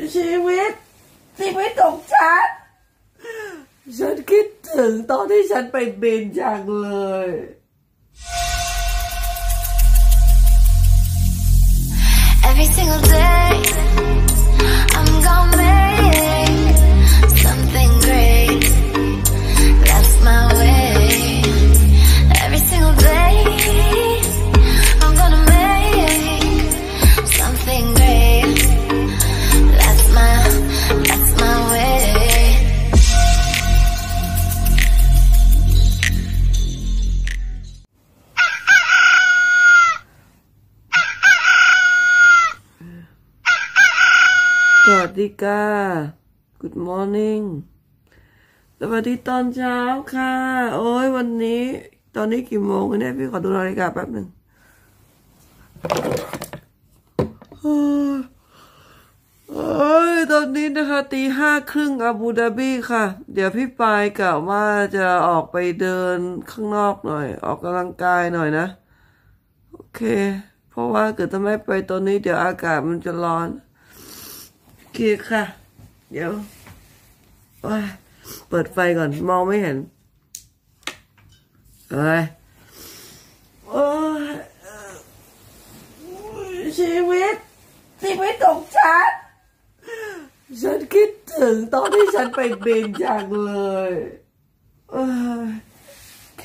ชีวิตของฉันคิดถึงตอนที่ฉันไปบินจังเลย Every single day I'm gonna make something great. That's my way. Every single day I'm gonna make something great. That's my way. สวัสดีค่ะ Good morning สวัสดีตอนเช้าค่ะโอ้ยวันนี้ตอนนี้กี่โมงเนี่ยพี่ขอดูนาฬิกาแป๊บหนึ่งโอ้ยตอนนี้นะคะ5:30อาบูดาบีค่ะเดี๋ยวพี่ปายกะว่าจะออกไปเดินข้างนอกหน่อยออกกำลังกายหน่อยนะโอเคเพราะว่าเกิดถ้าไม่ไปตอนนี้เดี๋ยวอากาศมันจะร้อนโอเคค่ะเดี๋ยวเปิดไฟก่อนมองไม่เห็นโอ้ยชีวิตของฉันคิดถึงตอนที่ฉันไปบินจังเลยโอเค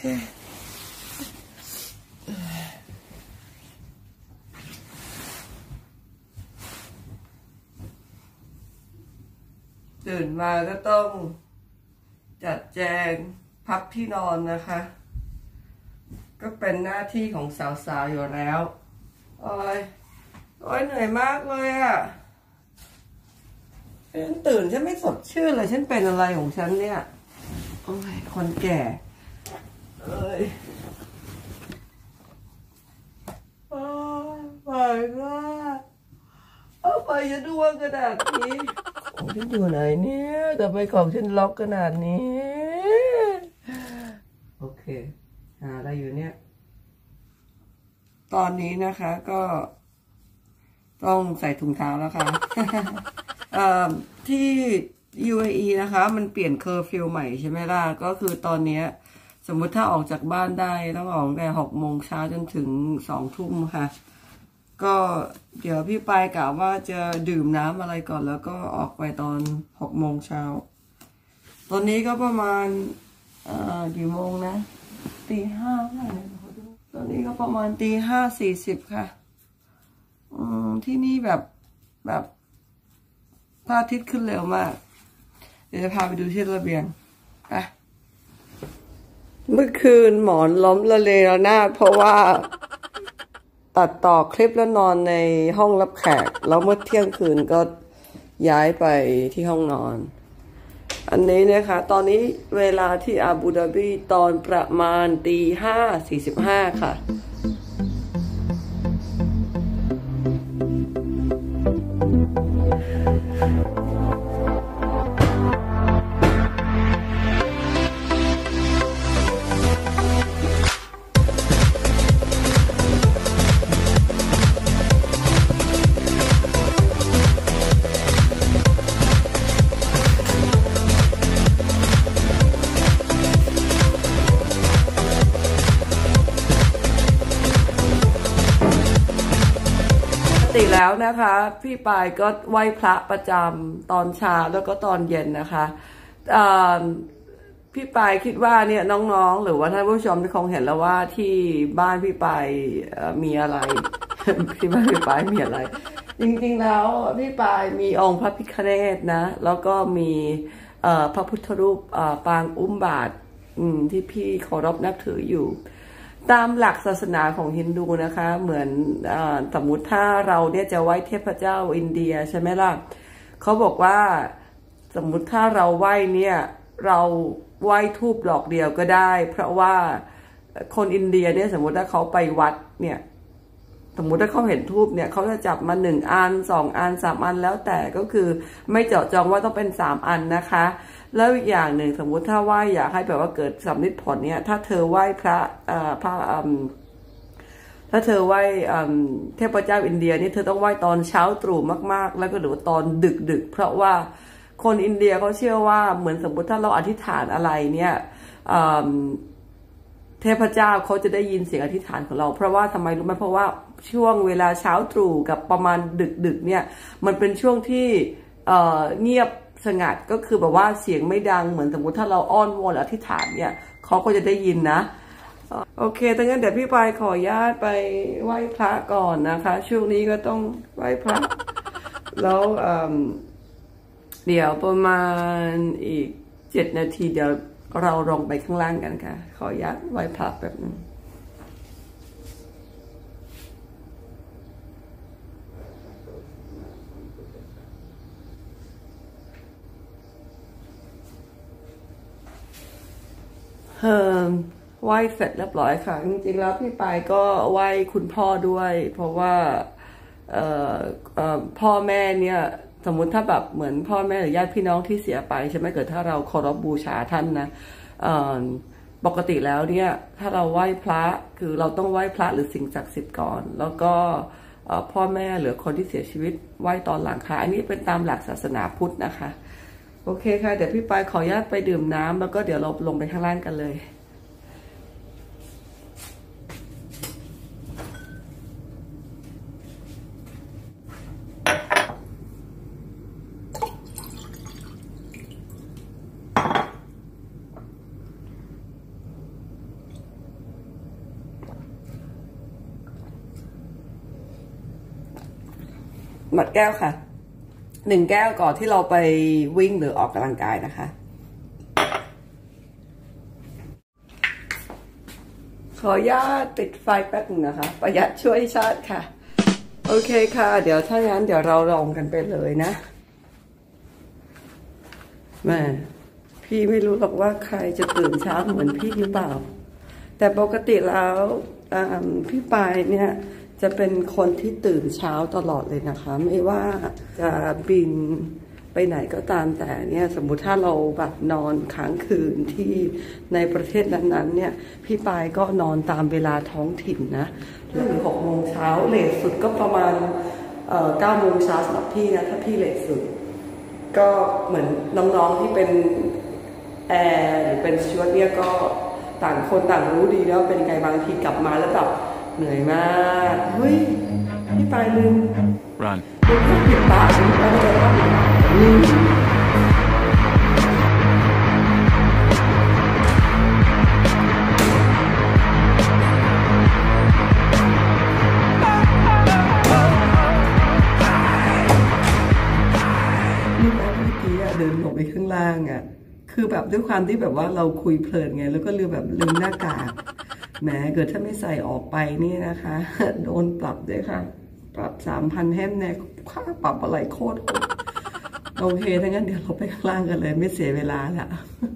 ตื่นมาก็ต้องจัดแจงพับที่นอนนะคะก็เป็นหน้าที่ของสาวๆอยู่แล้วโอ้ยเหนื่อยมากเลยอ่ะฉันตื่นฉันไม่สดชื่นเลยฉันเป็นอะไรของฉันเนี่ยโอ้ยคนแก่โอ้ยไปก็เอาไปจะดูว่ากระดาษนี้ของฉันอยู่ไหนเนี่ยแต่ไปของฉันล็อกขนาดนี้โอเคหาอะไรอยู่เนี่ยตอนนี้นะคะก็ต้องใส่ถุงเท้าแล้วค่ะที่ UAE นะคะมันเปลี่ยนเคอร์ฟิวใหม่ใช่ไหมล่ะก็คือตอนนี้สมมุติถ้าออกจากบ้านได้ต้องออกแต่6 โมงเช้าจนถึง2 ทุ่มค่ะก็เดี๋ยวพี่ปายกะว่าจะดื่มน้ำอะไรก่อนแล้วก็ออกไปตอน6 โมงเช้าตอนนี้ก็ประมาณกี่โมงนะ5:00ตอนนี้ก็ประมาณ5:40ค่ะที่นี่แบบพระอาทิตย์ขึ้นเร็วมากเดี๋ยวจะพาไปดูที่ระเบียงไปเมื่อคืนหมอนล้มละเลระนาดเพราะว่าตัดต่อคลิปแล้วนอนในห้องรับแขกแล้วเมื่อเที่ยงคืนก็ย้ายไปที่ห้องนอนอันนี้นะคะตอนนี้เวลาที่อาบูดาบีตอนประมาณ5:45ค่ะแล้วนะคะพี่ปายก็ไหว้พระประจำตอนเช้าแล้วก็ตอนเย็นนะคะพี่ปายคิดว่าเนี่ยน้องๆหรือว่าท่านผู้ชมที่คงเห็นแล้วว่าที่บ้านพี่ปายมีอะไร ที่บ้านพี่ปายมีอะไรจริงๆแล้วพี่ปายมีองค์พระพิฆเนศนะแล้วก็มีพระพุทธรูปปางอุ้มบาตรที่พี่เคารพนับถืออยู่ตามหลักศาสนาของฮินดูนะคะเหมือนสมมุติถ้าเราเนี่ยจะไหว้เทพเจ้าอินเดียใช่ไหมล่ะเขาบอกว่าสมมุติถ้าเราไหว้เนี่ยเราไหว้ธูปดอกเดียวก็ได้เพราะว่าคนอินเดียเนี่ยสมมุติถ้าเขาไปวัดเนี่ยสมมุติถ้าเขาเห็นธูปเนี่ยเขาจะจับมา1 อัน2 อัน3 อันแล้วแต่ก็คือไม่เจาะจงว่าต้องเป็น3 อันนะคะแล้วอีกอย่างหนึ่งสมมุติถ้าไหว้อยากให้แบบว่าเกิดสำลิดผลเนี่ยถ้าเธอไหว้พระถ้าเธอไหว้เทพเจ้าอินเดียนี่เธอต้องไหว้ตอนเช้าตรู่มากๆแล้วก็หรือว่าตอนดึกเพราะว่าคนอินเดียเขาเชื่อว่าเหมือนสมมติถ้าเราอธิษฐานอะไรเนี่ยเทพเจ้าเขาจะได้ยินเสียงอธิษฐานของเราเพราะว่าทำไมรู้ไหมเพราะว่าช่วงเวลาเช้าตรู่กับประมาณดึกเนี่ยมันเป็นช่วงที่เงียบสงัดก็คือแบบว่าเสียงไม่ดังเหมือนสมมติถ้าเราอ้อนวอนอธิษฐานเนี่ยเขาก็จะได้ยินนะโอเคดังนั้นเดี๋ยวพี่ปายขออนุญาตไปไหว้พระก่อนนะคะช่วงนี้ก็ต้องไหว้พระแล้วเดี๋ยวประมาณอีก7 นาทีเดี๋ยวเราลงไปข้างล่างกันค่ะขออนุญาตไหว้พระแบบนึงไหว้เสร็จเรียบร้อยค่ะจริงๆแล้วพี่ปายก็ไหว้คุณพ่อด้วยเพราะว่าพ่อแม่เนี่ยสมมุติถ้าแบบเหมือนพ่อแม่หรือญาติพี่น้องที่เสียไปใช่ไหมเกิดถ้าเราเคารพบูชาท่านนะปกติแล้วเนี่ยถ้าเราไหว้พระคือเราต้องไหว้พระหรือสิ่งศักดิ์สิทธิ์ก่อนแล้วก็พ่อแม่หรือคนที่เสียชีวิตไหว้ตอนหลังค่ะอันนี้เป็นตามหลักศาสนาพุทธนะคะโอเคค่ะเดี๋ยวพี่ปายขออนุญาตไปดื่มน้ำแล้วก็เดี๋ยวเราลงไปข้างล่างกันเลยหมดแก้วค่ะ1 แก้วก่อนที่เราไปวิ่งหรือออกกำลังกายนะคะขออนุญาตติดไฟแป๊บนึงนะคะประหยัดช่วยชาติค่ะโอเคค่ะเดี๋ยวถ้างั้นเดี๋ยวเราลองกันไปเลยนะแม่พี่ไม่รู้หรอกว่าใครจะตื่นเช้าเหมือนพี่หรือเปล่าแต่ปกติแล้วพี่ปายเนี่ยจะเป็นคนที่ตื่นเช้าตลอดเลยนะคะไม่ว่าจะบินไปไหนก็ตามแต่เนี่ยสมมุติถ้าเราแบบนอนค้างคืนที่ในประเทศนั้นๆเนี่ยพี่ปายก็นอนตามเวลาท้องถิ่นนะถึง6 โมงเช้าเลทสุดก็ประมาณ9 โมงเช้าสำหรับพี่นะถ้าพี่เลทสุดก็เหมือนน้องๆที่เป็นแอร์หรือเป็นสจ๊วตเนี่ยก็ต่างคนต่างรู้ดีแล้วเป็นไงบางทีกลับมาแล้วแบบเหนื่อยมากเฮ้ยพี่ปายลืมปิดปากพี่ปายจะต้องเดินลงไปข้างล่างอ่ะคือแบบด้วยความที่แบบว่าเราคุยเพลินไงแล้วก็ลืมหน้ากากแหมเกิดถ้าไม่ใส่ออกไปนี่นะคะโดนปรับด้วยค่ะปรับ 3,000 แฮมแน่ค่าปรับอะไรโคตรโอเคถ้างั้นเดี๋ยวเราไปข้างล่างกันเลยไม่เสียเวลาละ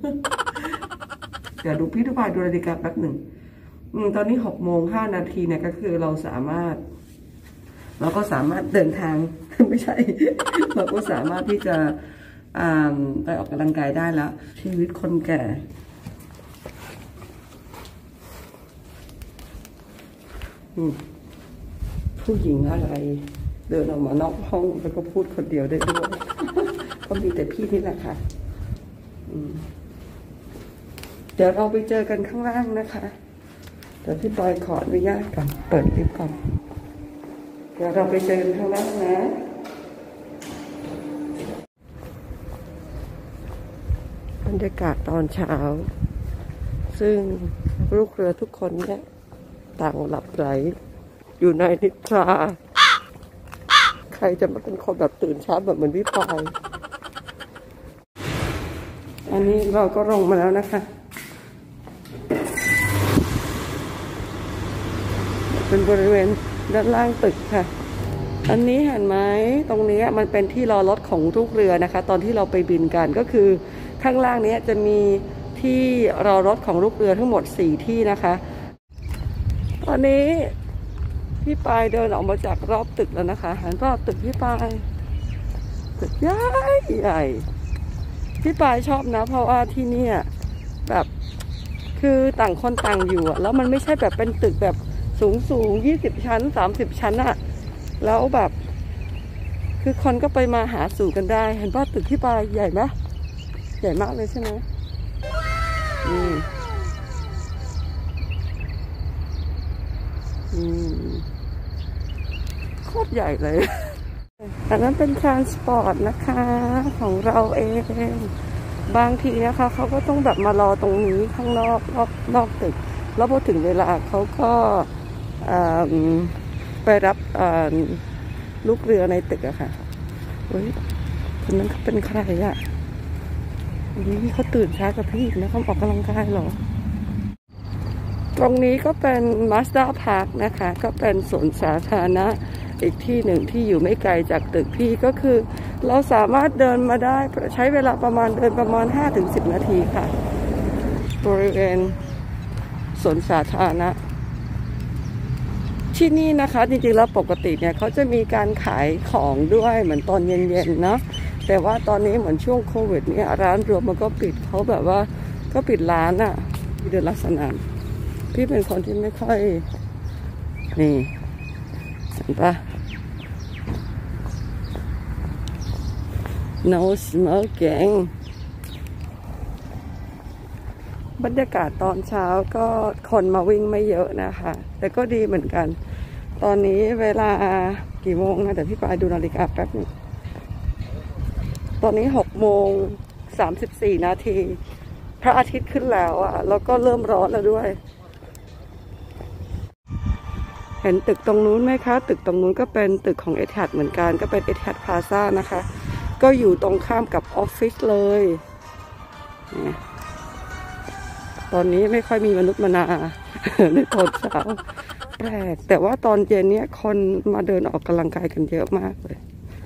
เดี๋ยวดูพี่ทุกฝ่ายดูนาฬิกาแป๊บหนึ่งตอนนี้6:05 นาทีเนี่ยก็คือเราก็สามารถเดินทางไม่ใช่เราก็สามารถที่จะไปออกกำลังกายได้แล้วชีวิตคนแก่ผู้หญิงอะไรเดินออกมานอกห้องแล้วก็พูดคนเดียวได้ด้วยก็มีแต่พี่นี่แหละค่ะเดี๋ยวเราไปเจอกันข้างล่างนะคะเดี๋ยวพี่ปอยขออนุญาตก่อนเปิดลิฟต์ก่อนเดี๋ยวเราไปเจอกันข้างล่างนะบรรยากาศตอนเช้าซึ่งลูกเรือทุกคนเนี่ยต่างหลับไหลอยู่ในนิทราใครจะมาเป็นคนแบบตื่นเช้าแบบเหมือนพี่ปายอันนี้เราก็ลงมาแล้วนะคะเป็นบริเวณด้านล่างตึกค่ะอันนี้เห็นไหมตรงนี้มันเป็นที่รอรถของทุกเรือนะคะตอนที่เราไปบินกันก็คือข้างล่างนี้จะมีที่รอรถของลูกเรือทั้งหมด4 ที่นะคะตอนนี้พี่ปายเดินออกมาจากรอบตึกแล้วนะคะหันรอบตึกพี่ปายตึกใหญ่พี่ปายชอบนะเพราะว่าที่นี่แบบคือต่างคนต่างอยู่แล้วมันไม่ใช่แบบเป็นตึกแบบสูง20 ชั้น30 ชั้นอะแล้วแบบคือคนก็ไปมาหาสู่กันได้เห็นว่าตึกที่ปลายใหญ่ไหมใหญ่มากเลยใช่ไหมโคตรใหญ่เลยอันนั้นเป็นทรานสปอร์ตนะคะของเราเองบางทีนะคะเขาก็ต้องแบบมารอตรงนี้ข้างนอกตึกแล้วพอถึงเวลาเขาก็ไปรับลูกเรือในตึกอะค่ะเฮ้ยคนนั้นเขาเป็นใครอะนี่เขาตื่นช้ากับพี่นะเขาออกกำลังกายเหรอตรงนี้ก็เป็น Mazda Park นะคะก็เป็นสวนสาธารณะอีกที่หนึ่งที่อยู่ไม่ไกลจากตึกพี่ก็คือเราสามารถเดินมาได้ใช้เวลาประมาณเดินประมาณ 5-10 นาทีค่ะบริเวณสวนสาธารณะที่นี่นะคะจริงๆแล้วปกติเนี่ยเขาจะมีการขายของด้วยเหมือนตอนเย็นๆเนาะแต่ว่าตอนนี้เหมือนช่วงโควิดเนี่ยร้านรวมมันก็ปิดเขาแบบว่าก็ปิดร้านอะเดือนลักษณะพี่เป็นคนที่ไม่ค่อยนี่เห็นปะ No smoking บรรยากาศตอนเช้าก็คนมาวิ่งไม่เยอะนะคะแต่ก็ดีเหมือนกันตอนนี้เวลากี่โมงนะแต่พี่ปายดูนาฬิกาแป๊บนึงตอนนี้6:34 นาทีพระอาทิตย์ขึ้นแล้วอะแล้วก็เริ่มร้อนแล้วด้วยเห็นตึกตรงนู้นไหมคะตึกตรงนู้นก็เป็นตึกของเอทิฮัดเหมือนกันก็เป็นเอทิฮัดพลาซ่านะคะก็อยู่ตรงข้ามกับออฟฟิศเลยตอนนี้ไม่ค่อยมีมนุษย์มานาในตอนเช้าแปลกแต่ว่าตอนเย็นเนี้ยคนมาเดินออกกำลังกายกันเยอะมากเลย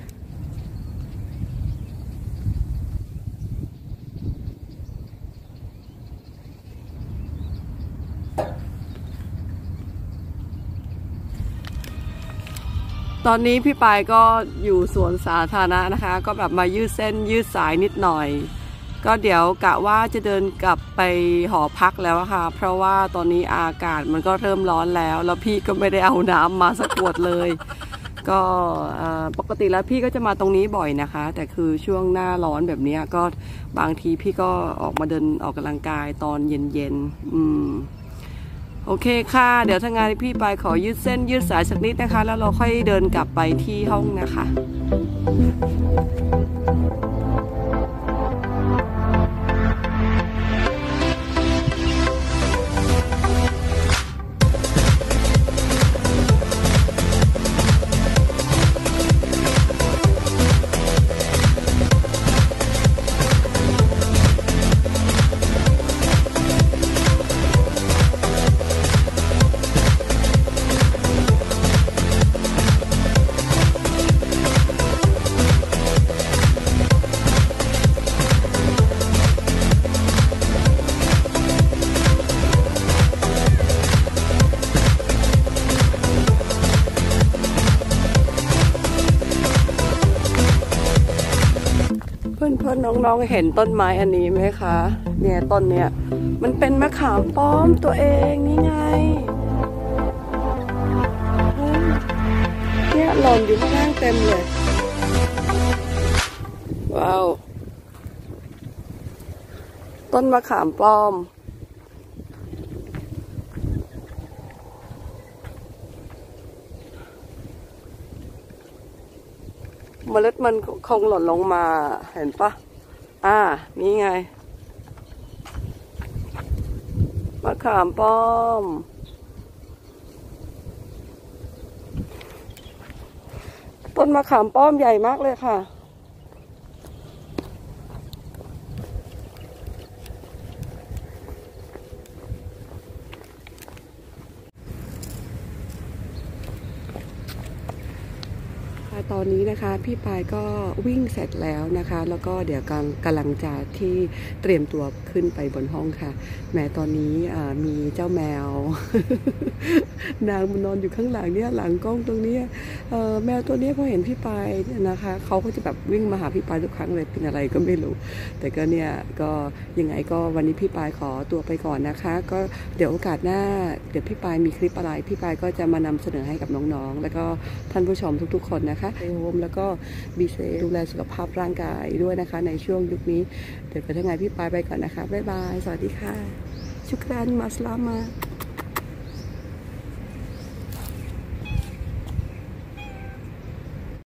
ตอนนี้พี่ปายก็อยู่สวนสาธารณะนะคะก็แบบมายืดเส้นยืดสายนิดหน่อยก็เดี๋ยวกะว่าจะเดินกลับไปหอพักแล้วค่ะเพราะว่าตอนนี้อากาศมันก็เริ่มร้อนแล้วพี่ก็ไม่ได้เอาน้ำมาสักขวดเลยก็ปกติแล้วพี่ก็จะมาตรงนี้บ่อยนะคะแต่คือช่วงหน้าร้อนแบบนี้ก็บางทีพี่ก็ออกมาเดินออกกำลังกายตอนเย็นโอเคค่ะเดี๋ยวทางงานพี่ไปขอยืดเส้นยืดสายสักนิดนะคะแล้วเราค่อยเดินกลับไปที่ห้องนะคะเพื่อนน้องๆเห็นต้นไม้อันนี้ไหมคะเนี่ยต้นเนี้ยมันเป็นมะขามป้อมตัวเองนี่ไงเนี่ยหล่นอยู่ข้างล่างเต็มเลยว้าวต้นมะขามป้อมเมล็ดมันคงหล่นลงมาเห็นปะนี่ไงมะขามป้อมต้นมะขามป้อมใหญ่มากเลยค่ะตอนนี้นะคะพี่ปายก็วิ่งเสร็จแล้วนะคะแล้วก็เดี๋ยวกำลังจะที่เตรียมตัวขึ้นไปบนห้องค่ะแม้ตอนนี้มีเจ้าแมว นางมันนอนอยู่ข้างหลังเนี่ยหลังกล้องตรงนี้แมวตัวนี้พอเห็นพี่ปายนะคะเขาก็จะแบบวิ่งมาหาพี่ปายทุกครั้งเลยเป็นอะไรก็ไม่รู้แต่ก็เนี่ยก็ยังไงก็วันนี้พี่ปายขอตัวไปก่อนนะคะก็เดี๋ยวโอกาสหน้าเดี๋ยวพี่ปายมีคลิปอะไรพี่ปายก็จะมานำเสนอให้กับน้องๆแล้วก็ท่านผู้ชมทุกๆคนนะคะในโฮมแล้วก็บีเซดูแลสุขภาพร่างกายด้วยนะคะในช่วงยุคนี้เดี๋ยวถ้าไงพี่ปายไปก่อนนะคะบ๊ายบายสวัสดีค่ะชุกรันมาสลามา